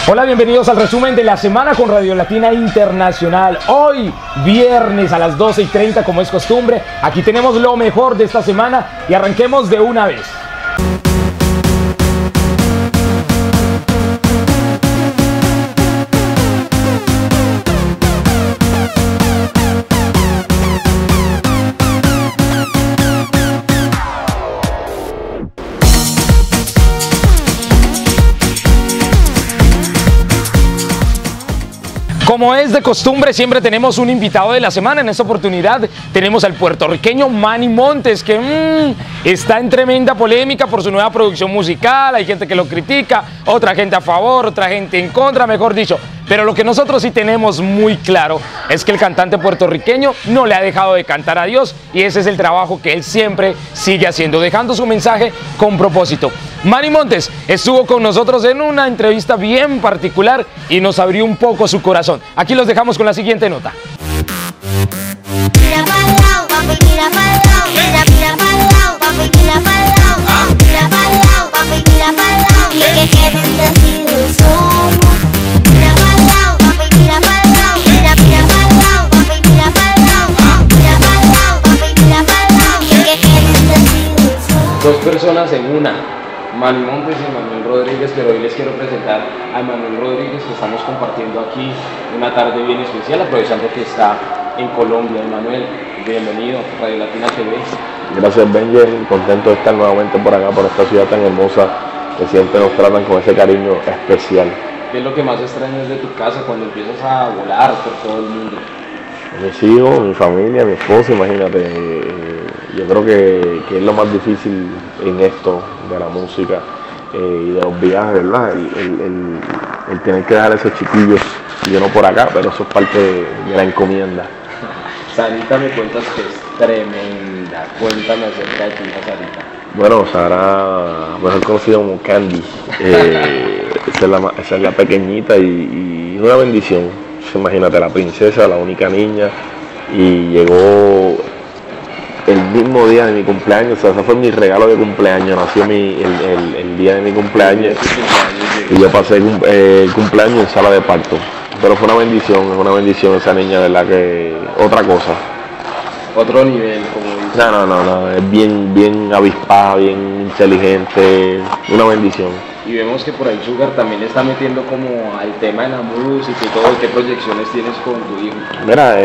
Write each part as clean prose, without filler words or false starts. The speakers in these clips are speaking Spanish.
Hola, bienvenidos al resumen de la semana con Radio Latina Internacional. Hoy, viernes a las 12:30, como es costumbre, aquí tenemos lo mejor de esta semana y arranquemos de una vez. Como es de costumbre, siempre tenemos un invitado de la semana. En esta oportunidad tenemos al puertorriqueño Manny Montes, que está en tremenda polémica por su nueva producción musical. Hay gente que lo critica, otra gente a favor, otra gente en contra, mejor dicho. Pero lo que nosotros sí tenemos muy claro es que el cantante puertorriqueño no le ha dejado de cantar a Dios, y ese es el trabajo que él siempre sigue haciendo, dejando su mensaje con propósito. Manny Montes estuvo con nosotros en una entrevista bien particular y nos abrió un poco su corazón. Aquí los dejamos con la siguiente nota. Mira pa'l lado, papi, mira pa'l lado. Mira pa'l lado, papi, mira pa'l lado. Mira pa'l lado, papi, mira pa'l lado. Y que quieren decir somos. Mira pa'l lado, papi, mira pa'l lado. Mira pa'l lado, papi, mira pa'l lado. Mira pa'l lado, papi, mira pa'l lado. Y que quieren decir somos. Dos personas en una, Manny Montes y Emanuel Rodríguez, pero hoy les quiero presentar a Emanuel Rodríguez, que estamos compartiendo aquí una tarde bien especial, aprovechando que está en Colombia. Emanuel, bienvenido a Radio Latina TV. Gracias, Benjen, contento de estar nuevamente por acá, por esta ciudad tan hermosa que siempre nos tratan con ese cariño especial. ¿Qué es lo que más extrañas de tu casa cuando empiezas a volar por todo el mundo? Mis hijos, mi familia, mi esposa, imagínate. Yo creo que es lo más difícil en esto de la música y de los viajes, ¿verdad? El tener que dejar a esos chiquillos, yo no por acá, pero eso es parte de la encomienda. Sarita, me cuentas que es tremenda. Cuéntame acerca de tu hija Sarita. Bueno, Sara, mejor conocida como Candy, esa es la pequeñita y una bendición. Imagínate, la princesa, la única niña, y llegó el mismo día de mi cumpleaños. O sea, ese fue mi regalo de cumpleaños. Nació el día de mi cumpleaños y yo pasé el cumpleaños en sala de parto. Pero fue una bendición esa niña, ¿verdad? Que otra cosa. Otro nivel, como dices. No, es bien avispada, bien inteligente, una bendición. Y vemos que por ahí Sugar también está metiendo como al tema de la música y todo. ¿Qué proyecciones tienes con tu hijo? Mira,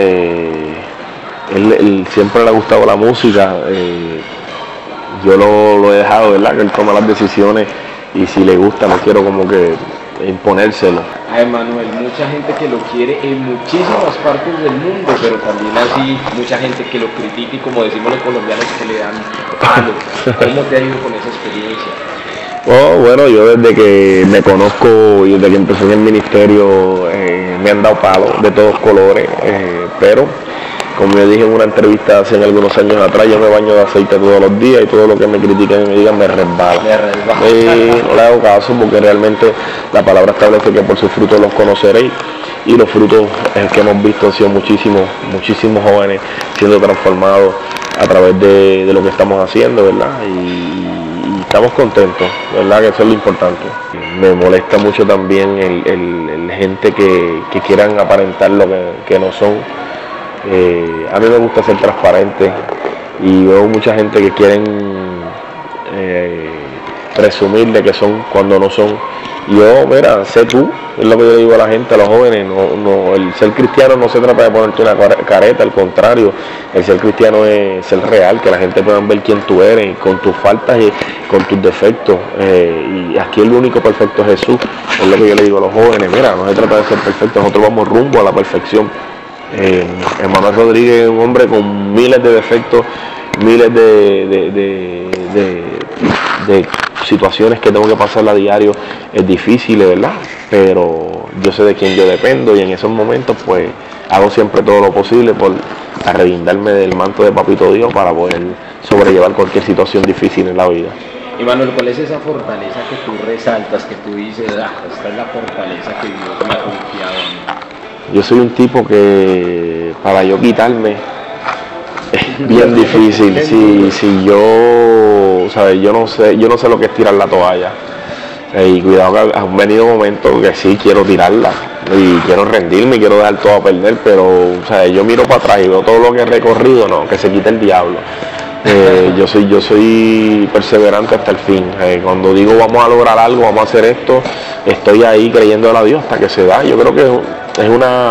él siempre le ha gustado la música. Yo lo he dejado, ¿verdad? Que él toma las decisiones, y si le gusta no quiero como que imponérselo. A Emanuel, mucha gente que lo quiere en muchísimas partes del mundo, pero también así mucha gente que lo critica, y como decimos los colombianos, que le dan palos. ¿Cómo te ha ido con esa experiencia? Oh, bueno, yo desde que me conozco y desde que empecé en el ministerio me han dado palos de todos colores, pero como yo dije en una entrevista hace algunos años atrás, yo me baño de aceite todos los días y todo lo que me critican y me digan me resbala. No le hago caso, porque realmente la palabra establece que por sus frutos los conoceréis, y los frutos que hemos visto han sido muchísimos jóvenes siendo transformados a través de lo que estamos haciendo, ¿verdad? Y estamos contentos, ¿verdad? Que eso es lo importante. Me molesta mucho también el gente que quieran aparentar lo que no son. A mí me gusta ser transparente, y veo mucha gente que quieren presumir de que son cuando no son. Yo, mira, sé tú, es lo que yo digo a la gente, a los jóvenes. El ser cristiano no se trata de ponerte una careta, al contrario, el ser cristiano es ser real, que la gente pueda ver quién tú eres, con tus faltas y con tus defectos. Y aquí el único perfecto es Jesús. Es lo que yo le digo a los jóvenes, mira, no se trata de ser perfecto, nosotros vamos rumbo a la perfección. Emanuel Rodríguez es un hombre con miles de defectos, miles de situaciones que tengo que pasar a diario, es difícil, ¿verdad? Pero yo sé de quién yo dependo, y en esos momentos pues hago siempre todo lo posible por arreguindarme del manto de Papito Dios para poder sobrellevar cualquier situación difícil en la vida. Emanuel, ¿cuál es esa fortaleza que tú resaltas, que tú dices, esta es la fortaleza que Dios me ha confiado en mí? Yo soy un tipo que para yo quitarme es bien difícil. Si yo, ¿sabes? Yo no sé lo que es tirar la toalla. Y cuidado que han venido momentos que sí quiero tirarla y quiero rendirme y quiero dejar todo a perder, pero o sea, yo miro para atrás y veo todo lo que he recorrido, no, que se quite el diablo. Yo soy perseverante hasta el fin. Cuando digo vamos a lograr algo, vamos a hacer esto, estoy ahí creyéndole a Dios hasta que se da. Yo creo que es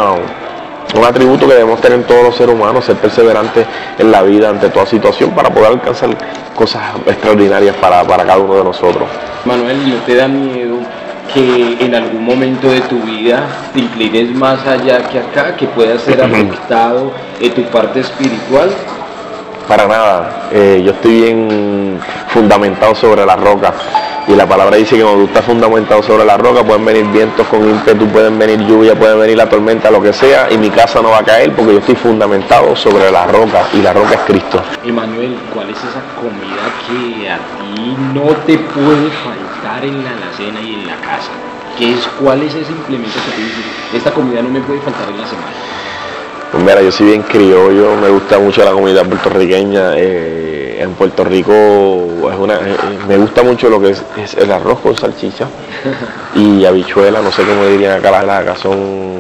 un atributo que debemos tener todos los seres humanos, ser perseverantes en la vida ante toda situación para poder alcanzar cosas extraordinarias para cada uno de nosotros. Manuel, ¿no te da miedo que en algún momento de tu vida te inclines más allá que acá, que pueda ser afectado en tu parte espiritual? Para nada, yo estoy bien fundamentado sobre la roca y la palabra dice que cuando tú estás fundamentado sobre la roca pueden venir vientos con ímpetu, pueden venir lluvia, pueden venir la tormenta, lo que sea, y mi casa no va a caer porque yo estoy fundamentado sobre la roca y la roca es Cristo. Emanuel, ¿cuál es esa comida que a ti no te puede faltar en la alacena y en la casa? ¿Cuál es ese implemento que tú dices, esta comida no me puede faltar en la semana? Pues mira, yo soy bien criollo, me gusta mucho la comida puertorriqueña. En Puerto Rico me gusta mucho lo que es el arroz con salchicha y habichuela, no sé cómo dirían acá son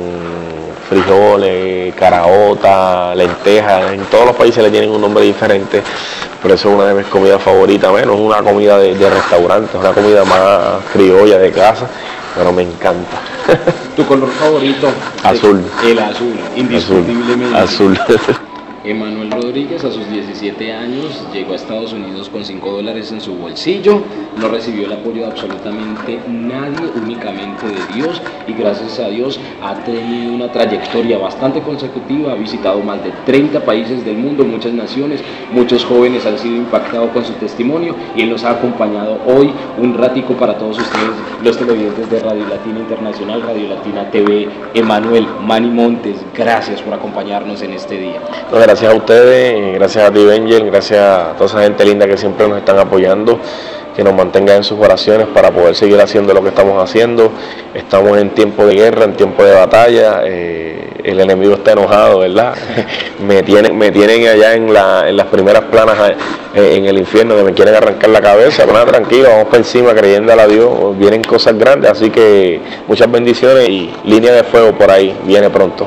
frijoles, caraota, lentejas. En todos los países le tienen un nombre diferente, pero eso es una de mis comidas favoritas. Bueno, es una comida de restaurante, es una comida más criolla de casa, pero me encanta. ¿Tu color favorito? Azul. El azul, indiscutiblemente. Azul. Emanuel Rodríguez a sus 17 años llegó a Estados Unidos con $5 en su bolsillo, no recibió el apoyo de absolutamente nadie, únicamente de Dios, y gracias a Dios ha tenido una trayectoria bastante consecutiva, ha visitado más de 30 países del mundo, muchas naciones, muchos jóvenes han sido impactados con su testimonio y él nos ha acompañado hoy un ratico para todos ustedes, los televidentes de Radio Latina Internacional, Radio Latina TV. Emanuel, Manny Montes, gracias por acompañarnos en este día. Gracias a ustedes, gracias a ti Benjel, gracias a toda esa gente linda que siempre nos están apoyando, que nos mantengan en sus oraciones para poder seguir haciendo lo que estamos haciendo. Estamos en tiempo de guerra, en tiempo de batalla, el enemigo está enojado, ¿verdad? me tienen allá en las primeras planas en el infierno, que me quieren arrancar la cabeza, pero nada, tranquilo, vamos por encima creyéndole a Dios, vienen cosas grandes, así que muchas bendiciones y línea de fuego por ahí, viene pronto.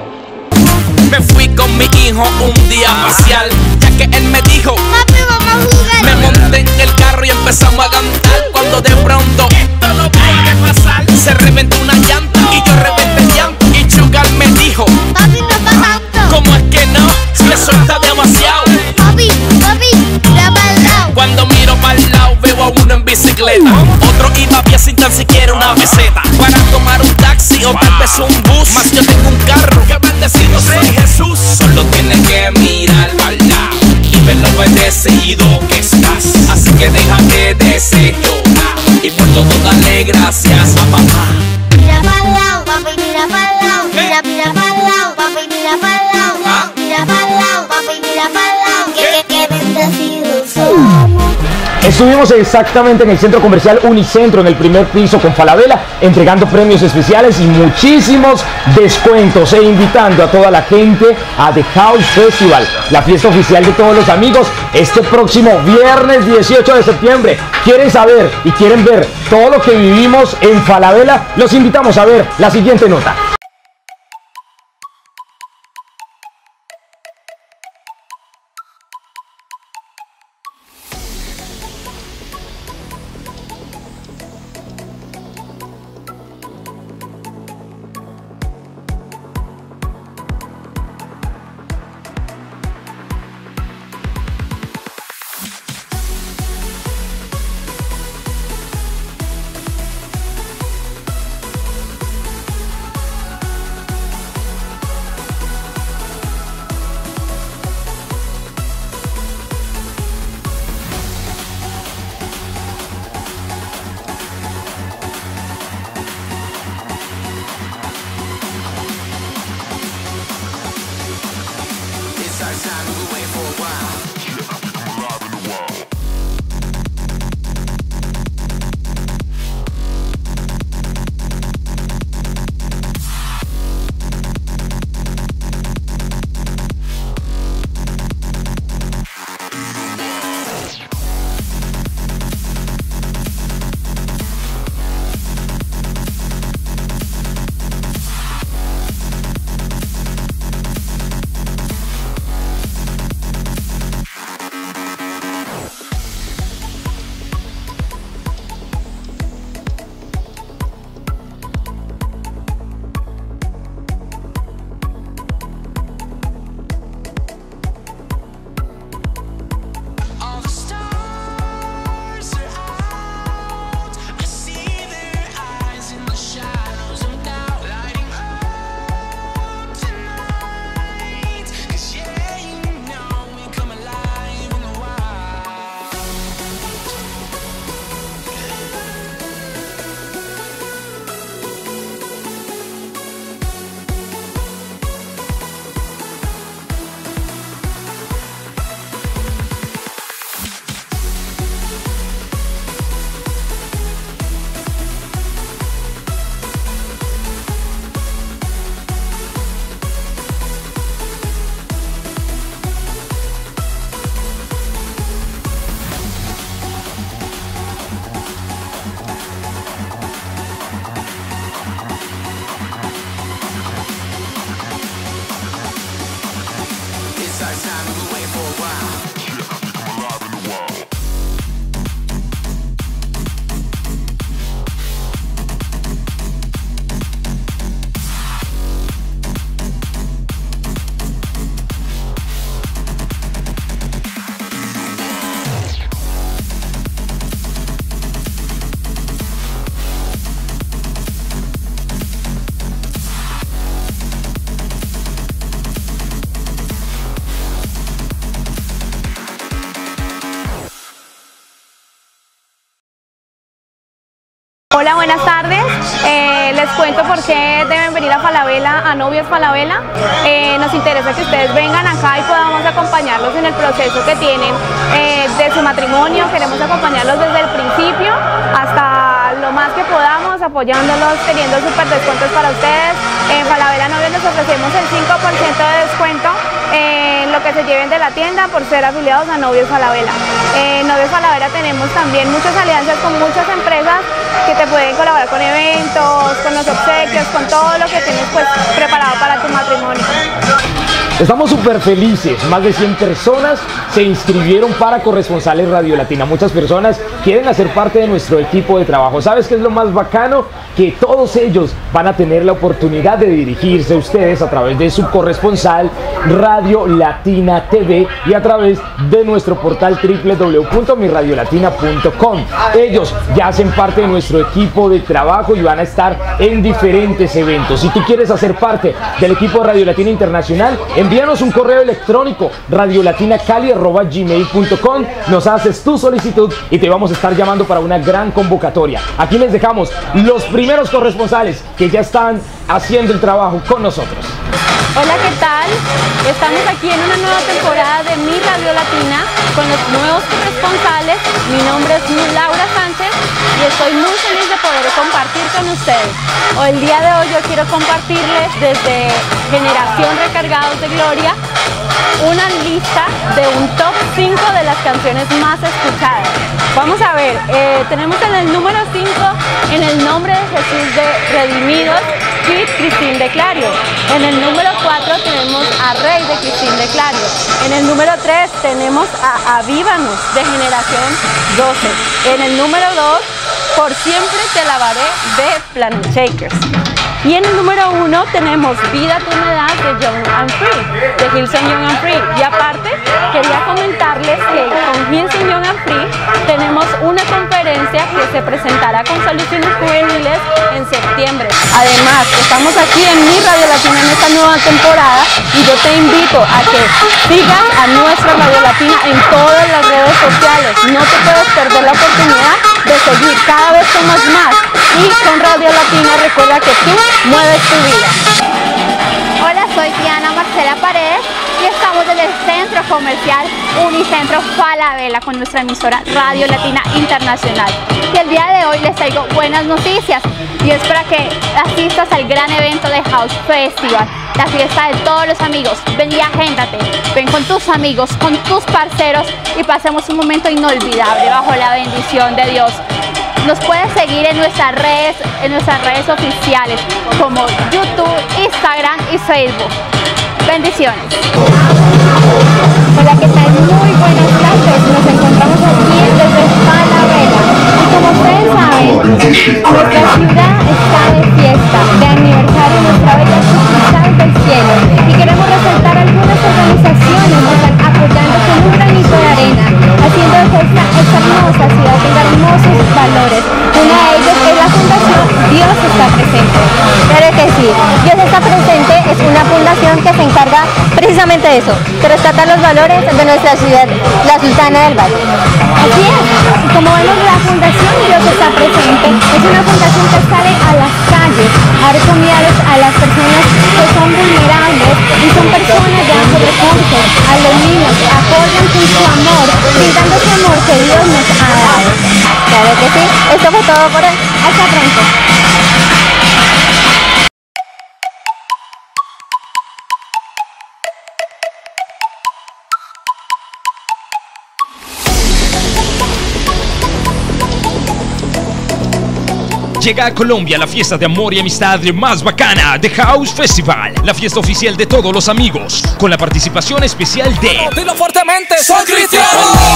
Me fui con mi hijo un día a pasear, ya que él me dijo, Papi, vamos a jugar. me monté en el carro y empezamos a cantar, cuando de pronto esto no puede pasar, se reventó una llanta y yo reventé el llanto, y Chugal me dijo, Papi, no pa' tanto. ¿cómo es que no? Si eso está demasiado. Papi, mira para el lado. Cuando miro para el lado veo a uno en bicicleta, otro iba a pie sin tan siquiera una meseta, para tomar un taxi o tal vez un bus, más yo tengo un carro que bendecido soy Jesús. Solo tienes que mirar para el lado y ver lo bendecido que estás, así que déjate de ese llorar y por todo dale gracias a papá. Mira para el lado, papi, mira para el lado. Mira para el lado, papi, mira para el lado. Mira para el lado, papi, mira para el lado. Que bendecidos somos. Estuvimos exactamente en el centro comercial Unicentro, en el primer piso con Falabella, entregando premios especiales y muchísimos descuentos e invitando a toda la gente a The House Festival, la fiesta oficial de todos los amigos, este próximo viernes 18 de septiembre. ¿Quieren saber y quieren ver todo lo que vivimos en Falabella? Los invitamos a ver la siguiente nota. Hola, buenas tardes. Les cuento por qué deben venir a Falabella, a Novios Falabella. Nos interesa que ustedes vengan acá y podamos acompañarlos en el proceso que tienen de su matrimonio. Queremos acompañarlos desde el principio hasta lo más que podamos, apoyándolos, teniendo súper descuentos para ustedes. En Falabella Novios les ofrecemos el 5% de descuento en lo que se lleven de la tienda por ser afiliados a Novios Falabella. En Novios Falabella tenemos también muchas alianzas con muchas empresas que te pueden colaborar con eventos, con los obsequios, con todo lo que tienes pues preparado para tu matrimonio. Estamos súper felices, más de 100 personas se inscribieron para corresponsales Radio Latina. Muchas personas quieren hacer parte de nuestro equipo de trabajo. ¿Sabes qué es lo más bacano? Que todos ellos van a tener la oportunidad de dirigirse a ustedes a través de su corresponsal Radio Latina TV y a través de nuestro portal www.miradiolatina.com. Ellos ya hacen parte de nuestro equipo de trabajo y van a estar en diferentes eventos. Si tú quieres hacer parte del equipo de Radio Latina Internacional, envíanos un correo electrónico radiolatinacali@gmail.com, nos haces tu solicitud y te vamos a estar llamando para una gran convocatoria. Aquí les dejamos los primeros corresponsales que ya están haciendo el trabajo con nosotros. Hola, ¿qué tal? Estamos aquí en una nueva temporada de Mi Radio Latina con los nuevos corresponsales. Mi nombre es Laura Sánchez y estoy muy feliz de poder compartir con ustedes. El día de hoy yo quiero compartirles desde Generación Recargados de Gloria una lista de un top 5 de las canciones más escuchadas. Vamos a ver, tenemos en el número 5 En el Nombre de Jesús de Redimidos, feat. Cristín de Clario. En el número 4 tenemos a Rey de Cristín de Clario. En el número 3 tenemos a Avívanos de Generación 12. En el número 2, Por Siempre Te Alabaré de Planet Shakers. Y en el número 1 tenemos Vida Tú Me Das de Young and Free, de Hillsong Young and Free. Y aparte, quería comentarles que con Hillsong Young and Free tenemos una conferencia que se presentará con Soluciones Juveniles en septiembre. Además, estamos aquí en Mi Radio Latina en esta nueva temporada y yo te invito a que sigas a nuestra Radio Latina en todas las redes sociales. No te puedes perder la oportunidad de seguir, cada vez somos más. Y con Radio Latina recuerda que tú mueves tu vida. Hola, soy Diana Marcela Paredes y estamos desde el Centro Comercial Unicentro Falabella con nuestra emisora Radio Latina Internacional. Y el día de hoy les traigo buenas noticias y es para que asistas al gran evento de House Festival, la fiesta de todos los amigos. Ven y agéndate, ven con tus amigos, con tus parceros y pasemos un momento inolvidable bajo la bendición de Dios. Nos puedes seguir en nuestras redes oficiales como YouTube, Instagram y Facebook. Bendiciones. Hola, ¿qué tal? Muy buenas tardes. Nos encontramos aquí desde Falabella. Y como ustedes saben, nuestra ciudad está de fiesta, de aniversario, nuestra bella sucursal del cielo. Y queremos resaltar algunas organizaciones que están apoyando con un granito de arena, haciendo que esta hermosa ciudad tenga hermosos valores. Una de ellos es la Fundación Dios Está Presente. Claro que sí, Dios Está Presente es una fundación que se encarga precisamente de eso, de rescatar los valores de nuestra ciudad, la Sultana del Valle. Así es, y como vemos la Fundación Dios Está Presente es una fundación que sale a las calles a dar comida a las personas que son vulnerables y son personas de bajos recursos, a los niños, apoyan con su amor, brindando ese amor que Dios nos ha dado. Claro que sí, esto fue todo por hoy. Hasta pronto. Llega a Colombia la fiesta de amor y amistad más bacana de House Festival, la fiesta oficial de todos los amigos, con la participación especial de Dilo fuertemente, soy cristiano.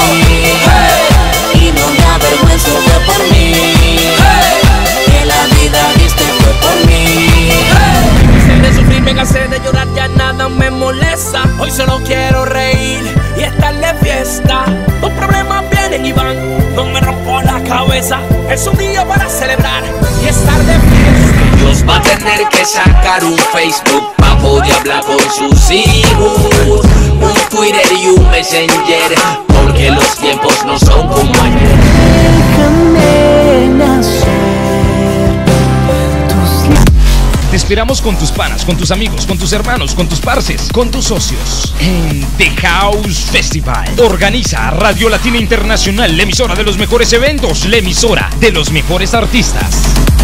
Y no me avergüenzo de por mí. Que la vida diste fue por mí. Me cansé de sufrir, me cansé de llorar, ya nada me molesta. Hoy solo quiero reír y estar de fiesta. Los problemas vienen y van, no me rompo la cabeza. Es un día para celebrar y estar de fiesta. Dios va a tener que sacar un Facebook para poder hablar con sus hijos, un Twitter y un Messenger, porque los tiempos no son como ayer. Déjame nacer esperamos con tus panas, con tus amigos, con tus hermanos, con tus parces, con tus socios en The House Festival. Organiza Radio Latina Internacional, la emisora de los mejores eventos, la emisora de los mejores artistas.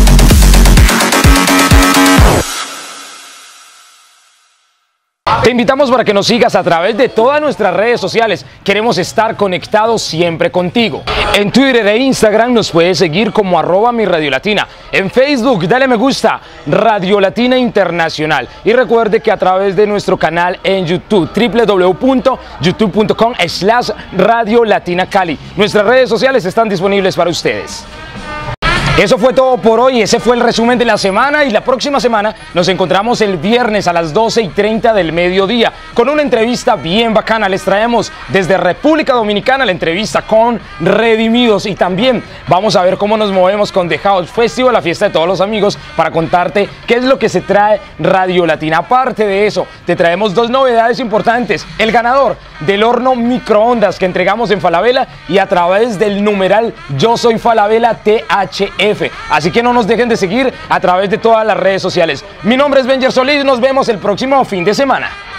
Te invitamos para que nos sigas a través de todas nuestras redes sociales. Queremos estar conectados siempre contigo. En Twitter e Instagram nos puedes seguir como @mirradiolatina. En Facebook dale me gusta, Radio Latina Internacional. Y recuerde que a través de nuestro canal en YouTube, www.youtube.com/Radio Latina Cali. Nuestras redes sociales están disponibles para ustedes. Eso fue todo por hoy, ese fue el resumen de la semana y la próxima semana nos encontramos el viernes a las 12:30 del mediodía con una entrevista bien bacana. Les traemos desde República Dominicana la entrevista con Redimidos y también vamos a ver cómo nos movemos con The House Festival, la fiesta de todos los amigos, para contarte qué es lo que se trae Radio Latina. Aparte de eso, te traemos dos novedades importantes: el ganador del horno microondas que entregamos en Falabella y a través del numeral Yo Soy Falabella THF. Así que no nos dejen de seguir a través de todas las redes sociales. Mi nombre es Benjer Solís, nos vemos el próximo fin de semana.